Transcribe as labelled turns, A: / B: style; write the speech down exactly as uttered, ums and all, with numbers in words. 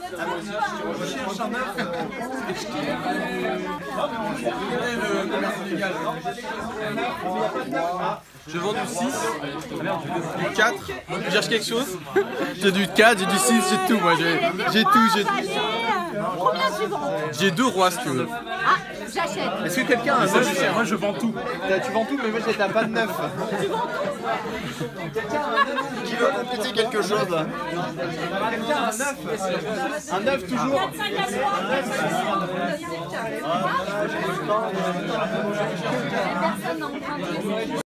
A: Je cherche un œuf. Je vends du six, du quatre, tu cherches quelque chose? J'ai du quatre, j'ai du six, j'ai tout moi, j'ai tout, j'ai...
B: Combien tu vends?
A: J'ai deux rois si tu veux.
B: Ah, j'achète.
A: Est-ce que quelqu'un a un neuf? Moi je vends tout. Tu vends tout mais moi j'ai pas de neuf.
B: Tu vends tout?
A: Quelqu'un a un neuf qui veut compléter quelque chose là? Quelqu'un a un neuf? Un neuf toujours?
B: quatre cinq à trois. Personne n'en prend.